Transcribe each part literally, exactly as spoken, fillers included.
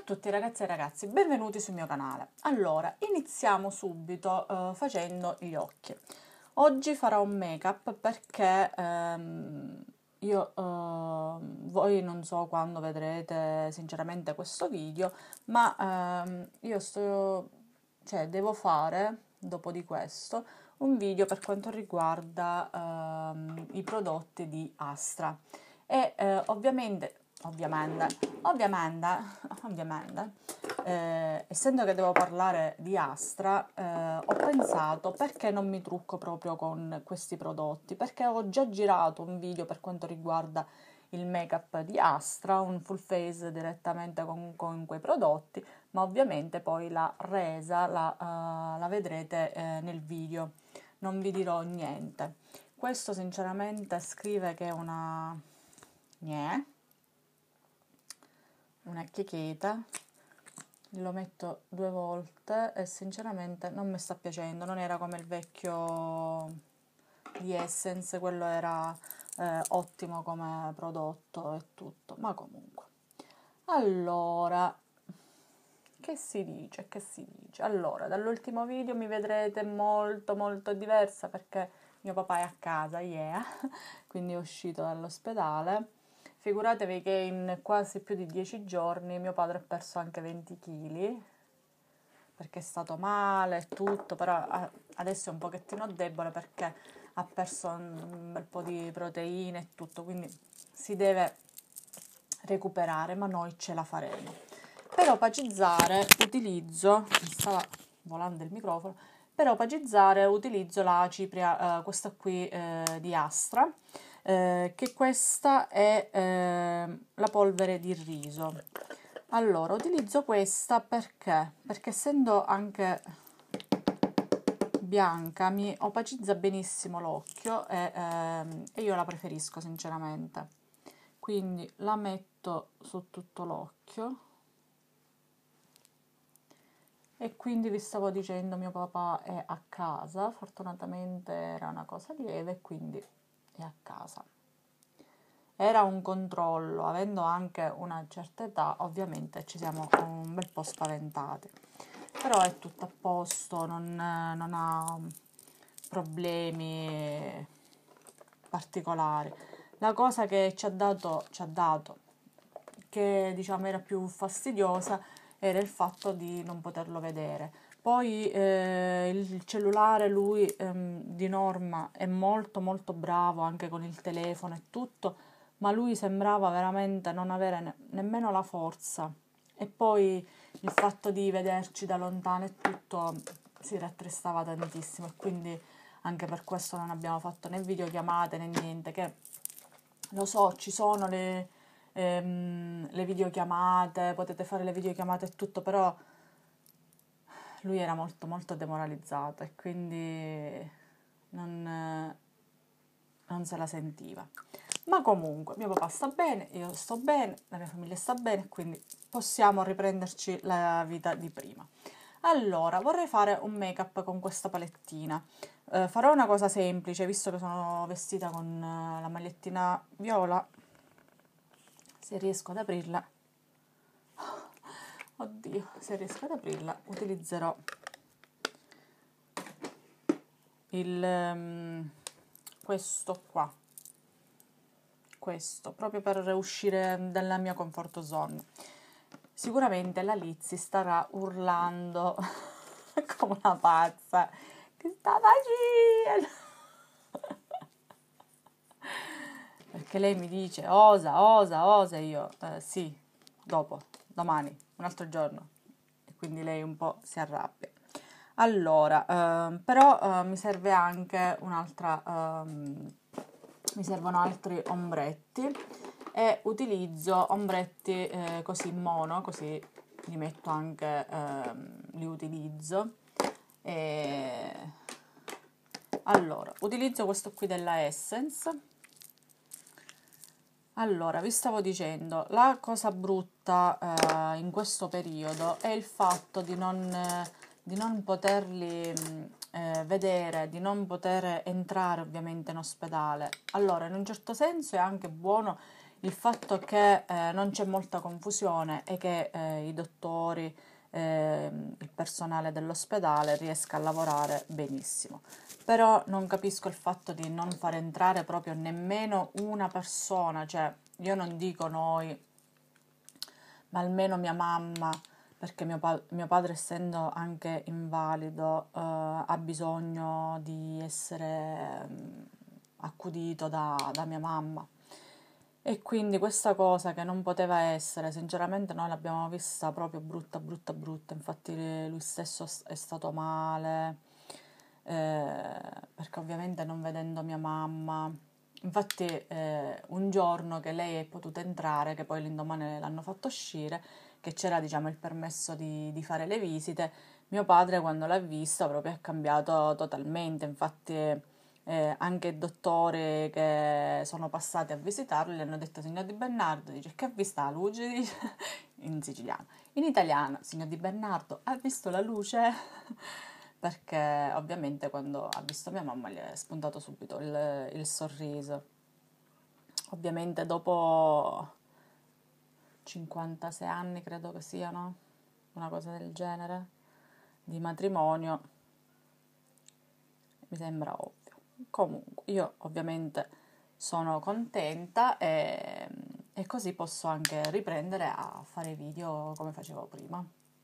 tutti ragazzi e ragazzi, benvenuti sul mio canale. Allora, iniziamo subito uh, facendo gli occhi. Oggi farò un make-up perché um, io, uh, voi non so quando vedrete sinceramente questo video, ma um, io sto, cioè devo fare, dopo di questo, un video per quanto riguarda um, i prodotti di Astra. E uh, ovviamente... Ovviamente, ovviamente, ovviamente eh, essendo che devo parlare di Astra, eh, ho pensato perché non mi trucco proprio con questi prodotti, perché ho già girato un video per quanto riguarda il make-up di Astra, un full face direttamente con, con quei prodotti, ma ovviamente poi la resa la, uh, la vedrete eh, nel video, non vi dirò niente. Questo sinceramente scrive che è una... Niente. Una chiecheta, lo metto due volte e sinceramente non mi sta piacendo, non era come il vecchio di Essence, quello era eh, ottimo come prodotto e tutto, ma comunque. Allora, che si dice, che si dice? Allora, dall'ultimo video mi vedrete molto molto diversa perché mio papà è a casa, yeah, quindi è uscito dall'ospedale. Figuratevi che in quasi più di dieci giorni mio padre ha perso anche venti chili, perché è stato male e tutto, però adesso è un pochettino debole perché ha perso un bel po' di proteine e tutto, quindi si deve recuperare, ma noi ce la faremo. Per opacizzare utilizzo, mi stava volando il microfono, per opacizzare utilizzo la cipria, eh, questa qui eh, di Astra, Eh, che questa è eh, la polvere di riso. Allora, utilizzo questa perché? Perché essendo anche bianca mi opacizza benissimo l'occhio e, ehm, e io la preferisco sinceramente. Quindi la metto su tutto l'occhio. E quindi vi stavo dicendo, mio papà è a casa, fortunatamente era una cosa lieve, quindi è a casa. Era un controllo, avendo anche una certa età, ovviamente ci siamo un bel po' spaventati. Però è tutto a posto, non, non ha problemi particolari. La cosa che ci ha dato, ci ha dato, che diciamo era più fastidiosa, era il fatto di non poterlo vedere. Poi eh, il cellulare lui ehm, di norma è molto molto bravo anche con il telefono e tutto, ma lui sembrava veramente non avere ne- nemmeno la forza. E poi il fatto di vederci da lontano e tutto si rattristava tantissimo, e quindi anche per questo non abbiamo fatto né videochiamate né niente, che lo so, ci sono le, ehm, le videochiamate, potete fare le videochiamate e tutto, però lui era molto molto demoralizzato e quindi non, non se la sentiva. Ma comunque mio papà sta bene, io sto bene, la mia famiglia sta bene, quindi possiamo riprenderci la vita di prima. Allora, vorrei fare un make-up con questa palettina. Eh, farò una cosa semplice, visto che sono vestita con uh, la magliettina viola. Se riesco ad aprirla, oddio, se riesco ad aprirla, utilizzerò il um, questo qua. Questo, proprio per uscire dalla mia comfort zone. Sicuramente la Lizzy starà urlando come una pazza. Che sta facendo? Perché lei mi dice osa, osa, osa, e io eh, sì, dopo, domani, un altro giorno. E quindi lei un po' si arrabbia. Allora, ehm, però eh, mi serve anche un'altra... Ehm, mi servono altri ombretti e utilizzo ombretti eh, così mono, così li metto anche, ehm, li utilizzo. E... Allora, utilizzo questo qui della Essence. Allora, vi stavo dicendo, la cosa brutta eh, in questo periodo è il fatto di non, eh, di non poterli eh, vedere, di non poter entrare ovviamente in ospedale. Allora, in un certo senso è anche buono il fatto che eh, non c'è molta confusione e che eh, i dottori, eh, il personale dell'ospedale riesca a lavorare benissimo. Però non capisco il fatto di non far entrare proprio nemmeno una persona, cioè io non dico noi, ma almeno mia mamma, perché mio, pa- mio padre, essendo anche invalido, eh, ha bisogno di essere mm, accudito da, da mia mamma. E quindi questa cosa che non poteva essere, sinceramente noi l'abbiamo vista proprio brutta, brutta, brutta. Infatti lui stesso è stato male, eh, perché ovviamente non vedendo mia mamma. Infatti eh, un giorno che lei è potuta entrare, che poi l'indomani l'hanno fatto uscire, che c'era diciamo il permesso di, di fare le visite, mio padre quando l'ha vista proprio è cambiato totalmente. Infatti eh, anche i dottori che sono passati a visitarlo gli hanno detto: signor Di Bernardo, dice, che ha visto la luce? Dice, in siciliano. In italiano, signor Di Bernardo, ha visto la luce? Perché ovviamente quando ha visto mia mamma gli è spuntato subito il, il sorriso. Ovviamente dopo cinquantasei anni, credo che siano, una cosa del genere, di matrimonio, mi sembra ovvio. Comunque, io ovviamente sono contenta e, e così posso anche riprendere a fare video come facevo prima.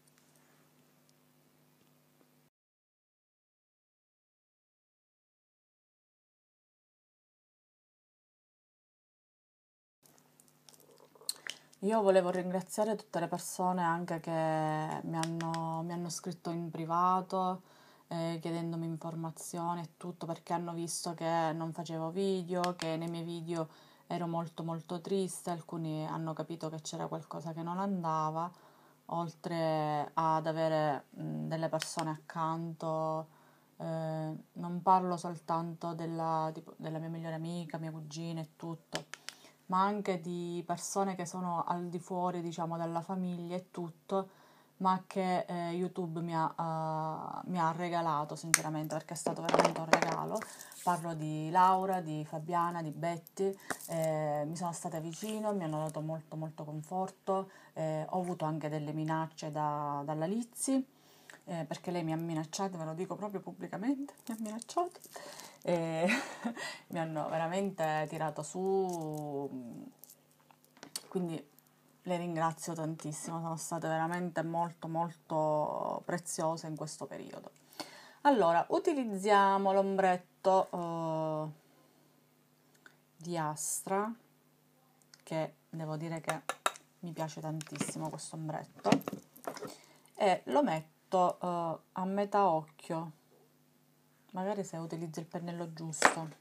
Io volevo ringraziare tutte le persone anche che mi hanno, mi hanno scritto in privato, eh, chiedendomi informazioni e tutto, perché hanno visto che non facevo video, che nei miei video ero molto molto triste, alcuni hanno capito che c'era qualcosa che non andava, oltre ad avere mh, delle persone accanto. Eh, non parlo soltanto della, tipo, della mia migliore amica, mia cugina e tutto, ma anche di persone che sono al di fuori, diciamo, della famiglia e tutto, ma che eh, YouTube mi ha, eh, mi ha regalato, sinceramente, perché è stato veramente un regalo. Parlo di Laura, di Fabiana, di Betty, eh, mi sono state vicino, mi hanno dato molto molto conforto, eh, ho avuto anche delle minacce da, dalla Lizzy, eh, perché lei mi ha minacciato, ve lo dico proprio pubblicamente, mi ha minacciato e mi hanno veramente tirato su, quindi le ringrazio tantissimo, sono state veramente molto molto preziose in questo periodo. Allora, utilizziamo l'ombretto eh, di Astra, che devo dire che mi piace tantissimo questo ombretto, e lo metto eh, a metà occhio, magari se utilizzo il pennello giusto.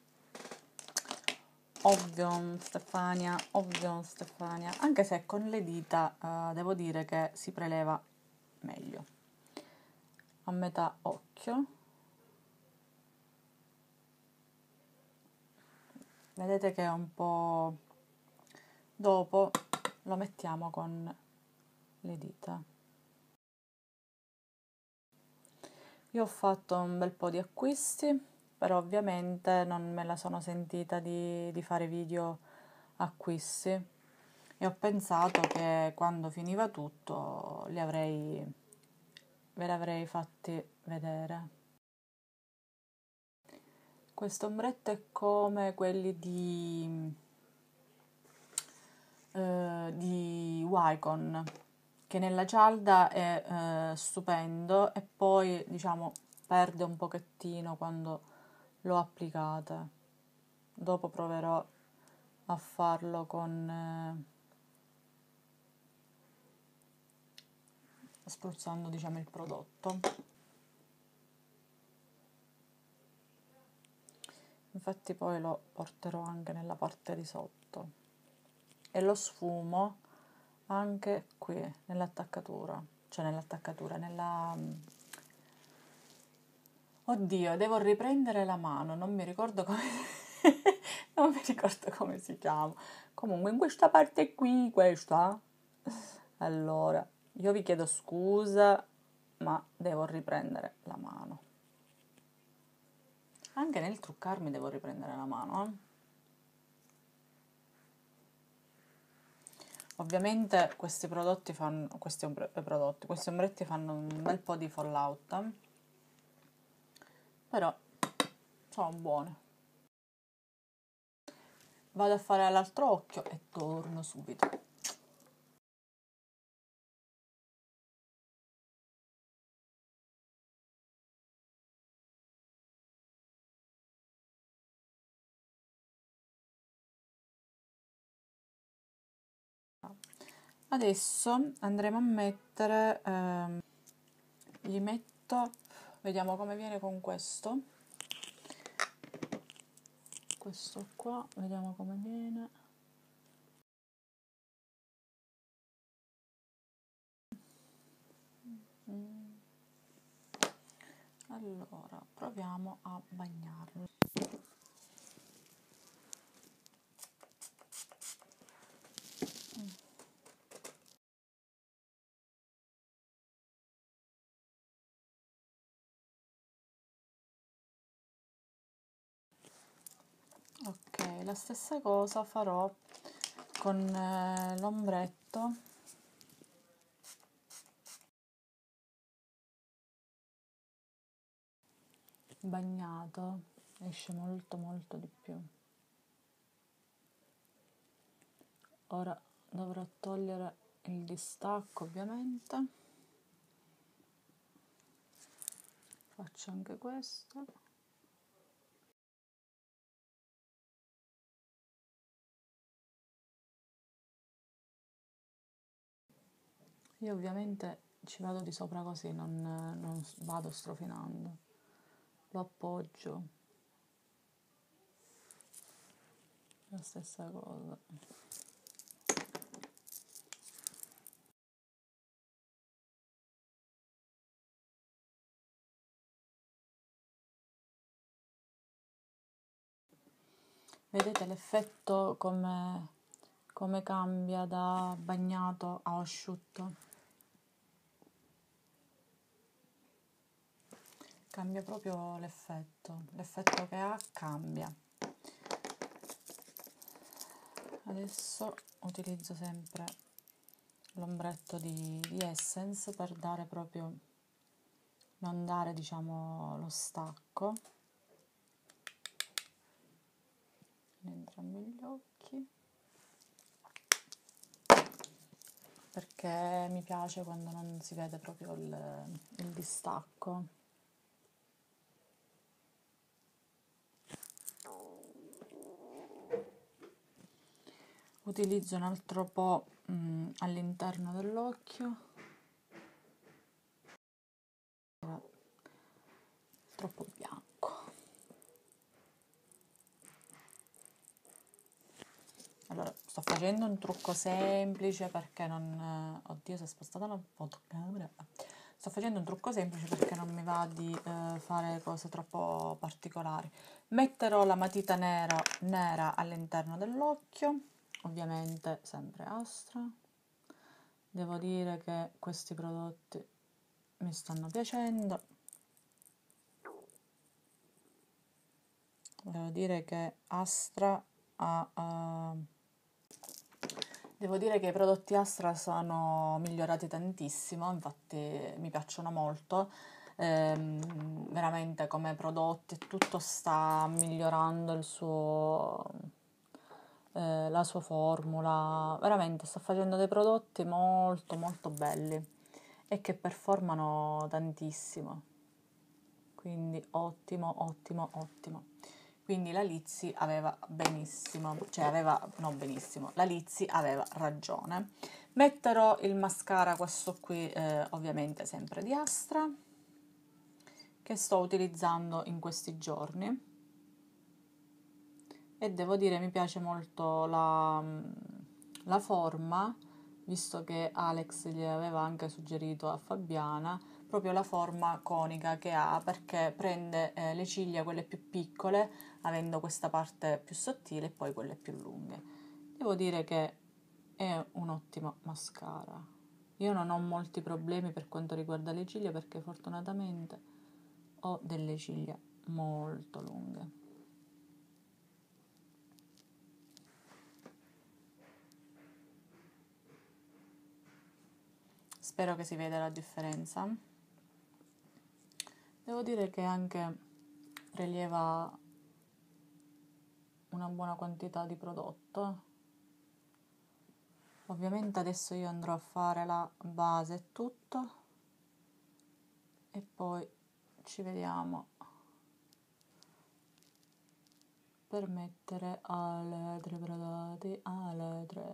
Ovvio Stefania, ovvio Stefania, anche se con le dita eh, devo dire che si preleva meglio. A metà occhio, vedete che è un po', dopo lo mettiamo con le dita. Io ho fatto un bel po' di acquisti, però ovviamente non me la sono sentita di, di fare video acquisti e ho pensato che quando finiva tutto li avrei, ve li avrei fatti vedere. Questo ombretto è come quelli di, eh, di Wycon, che nella cialda è eh, stupendo e poi diciamo perde un pochettino quando l'ho applicata. Dopo proverò a farlo con eh, spruzzando diciamo il prodotto. Infatti poi lo porterò anche nella parte di sotto e lo sfumo anche qui nell'attaccatura, cioè nell'attaccatura, nella... Oddio, devo riprendere la mano, non mi ricordo come... non mi ricordo come si chiama. Comunque in questa parte qui, questa... Allora, io vi chiedo scusa, ma devo riprendere la mano. Anche nel truccarmi devo riprendere la mano, eh? Ovviamente questi prodotti fanno, questi ombre, prodotti, questi ombretti fanno un bel po' di fallout, però sono buoni. Vado a fare l'altro occhio e torno subito. Adesso andremo a mettere, ehm, gli metto, vediamo come viene con questo, questo qua, vediamo come viene. Mm. Allora, proviamo a bagnarlo. Ok, la stessa cosa farò con eh, l'ombretto bagnato, esce molto molto di più. Ora dovrò togliere il distacco, ovviamente. Faccio anche questo. Io ovviamente ci vado di sopra così, non, non vado strofinando. Lo appoggio. La stessa cosa. Vedete l'effetto come, come cambia da bagnato a asciutto? Cambia proprio l'effetto, l'effetto che ha cambia. Adesso utilizzo sempre l'ombretto di, di Essence per dare proprio, non dare diciamo lo stacco in entrambi gli occhi, perché mi piace quando non si vede proprio il, il distacco. Utilizzo un altro po' mh, all'interno dell'occhio, troppo bianco. Allora, sto facendo un trucco semplice perché non... Oddio, si è spostata la fotocamera. Sto facendo un trucco semplice perché non mi va di eh, fare cose troppo particolari. Metterò la matita nera, nera all'interno dell'occhio, ovviamente sempre Astra. Devo dire che questi prodotti mi stanno piacendo. Devo dire che Astra ha... Uh, Devo dire che i prodotti Astra sono migliorati tantissimo, infatti mi piacciono molto, ehm, veramente come prodotti tutto sta migliorando il suo, eh, la sua formula, veramente sta facendo dei prodotti molto molto belli e che performano tantissimo, quindi ottimo, ottimo, ottimo. Quindi la Lizzy aveva benissimo, cioè aveva, no benissimo, la Lizzy aveva ragione. Metterò il mascara, questo qui eh, ovviamente sempre di Astra, che sto utilizzando in questi giorni. E devo dire mi piace molto la, la forma, visto che Alex gli aveva anche suggerito a Fabiana, proprio la forma conica che ha, perché prende eh, le ciglia, quelle più piccole, avendo questa parte più sottile e poi quelle più lunghe. Devo dire che è un ottimo mascara. Io non ho molti problemi per quanto riguarda le ciglia perché fortunatamente ho delle ciglia molto lunghe. spero che si veda la differenza. Devo dire che anche prelieva una buona quantità di prodotto. Ovviamente adesso io andrò a fare la base e tutto e poi ci vediamo per mettere alle tre prodotti, alle tre.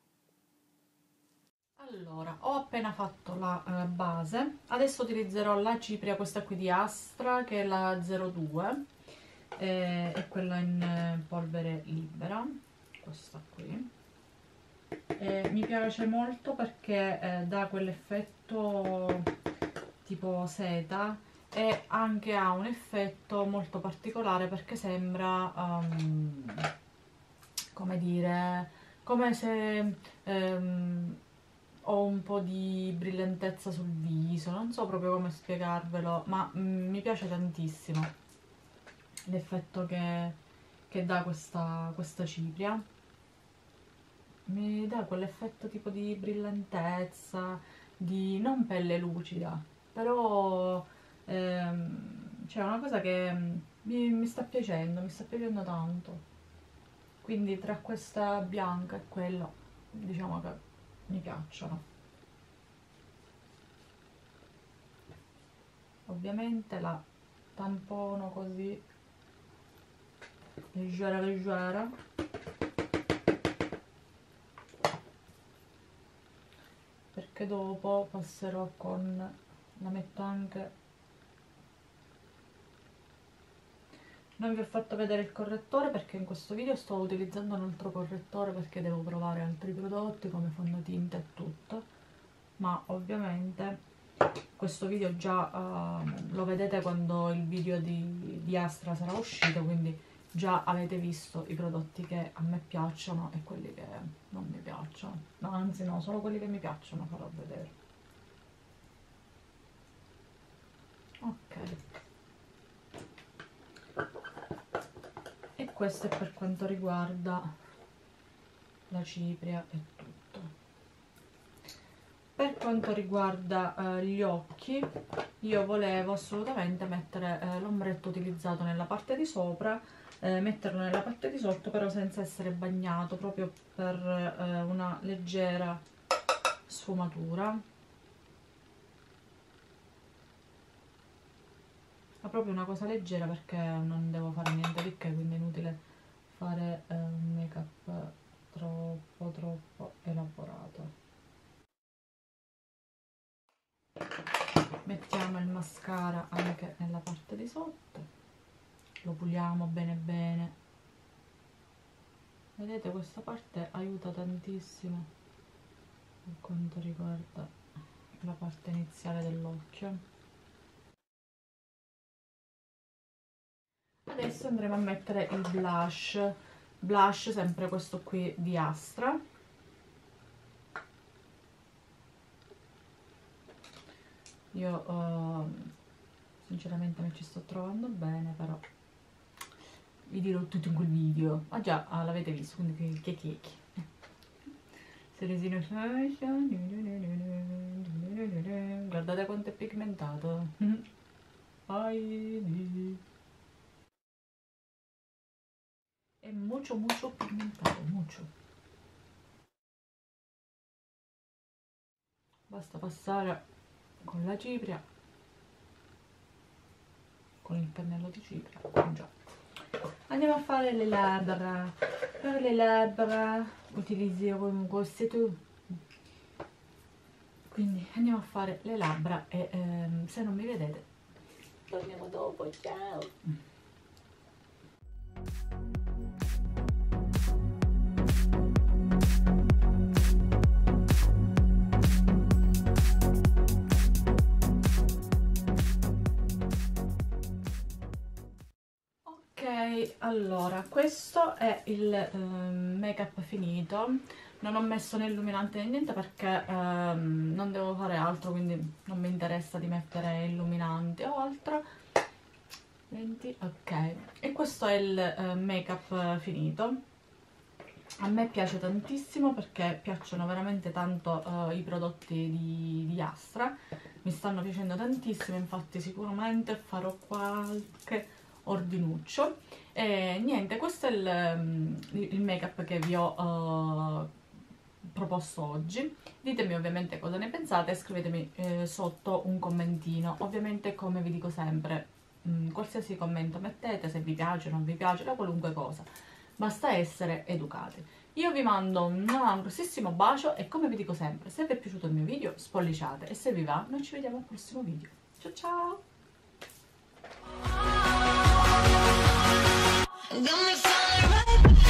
Allora, ho appena fatto la uh, base, adesso utilizzerò la cipria, questa qui di Astra, che è la zero due, eh, è quella in eh, polvere libera, questa qui. Eh, mi piace molto perché eh, dà quell'effetto tipo seta e anche ha un effetto molto particolare perché sembra, um, come dire, come se um, ho un po' di brillantezza sul viso, non so proprio come spiegarvelo, ma mm, mi piace tantissimo l'effetto che, che dà questa, questa cipria. Mi dà quell'effetto tipo di brillantezza, di non pelle lucida, però ehm, c'è una cosa che mi, mi sta piacendo, mi sta piacendo tanto. Quindi tra questa bianca e quella, diciamo che mi piacciono. Ovviamente la tampono così, leggera leggera. Perché dopo passerò con, la metto anche, non vi ho fatto vedere il correttore perché in questo video sto utilizzando un altro correttore perché devo provare altri prodotti come fondotinta e tutto, ma ovviamente questo video già uh, lo vedete quando il video di, di Astra sarà uscito, quindi già avete visto i prodotti che a me piacciono e quelli che non mi piacciono, no, anzi no, solo quelli che mi piacciono farò vedere. Ok, e questo è per quanto riguarda la cipria e tutto. Per quanto riguarda eh, gli occhi, io volevo assolutamente mettere eh, l'ombretto utilizzato nella parte di sopra, eh, metterlo nella parte di sotto, però senza essere bagnato, proprio per eh, una leggera sfumatura. Ma proprio una cosa leggera perché non devo fare niente di che, quindi è inutile fare eh, un make up troppo troppo elaborato. Mettiamo il mascara anche nella parte di sotto, lo puliamo bene bene. Vedete, questa parte aiuta tantissimo per quanto riguarda la parte iniziale dell'occhio. Adesso andremo a mettere il blush, blush sempre questo qui di Astra. Io uh, sinceramente mi ci sto trovando bene, però vi dirò tutto in quel video. Ah già, ah, l'avete visto, quindi che che che. Guardate quanto è pigmentato. È mucho mucho pigmentato, mucho. Basta passare con la cipria, con il pennello di cipria, già. Andiamo a fare le labbra. Per le labbra utilizziamo un rossetto, quindi andiamo a fare le labbra e ehm, se non mi vedete torniamo dopo. Ciao. Ok, allora questo è il eh, make up finito. Non ho messo né illuminante né niente perché ehm, non devo fare altro, quindi non mi interessa di mettere illuminante o altro. venti, ok, e questo è il eh, make up finito. A me piace tantissimo perché piacciono veramente tanto uh, i prodotti di, di Astra, mi stanno piacendo tantissimo, infatti sicuramente farò qualche ordinuccio. E niente, questo è il, il make up che vi ho uh, proposto oggi. Ditemi ovviamente cosa ne pensate e scrivetemi eh, sotto un commentino. Ovviamente, come vi dico sempre, mh, qualsiasi commento mettete, se vi piace o non vi piace, da qualunque cosa, basta essere educati. Io vi mando un, un grossissimo bacio e, come vi dico sempre, se vi è piaciuto il mio video spolliciate e se vi va noi ci vediamo al prossimo video. Ciao ciao!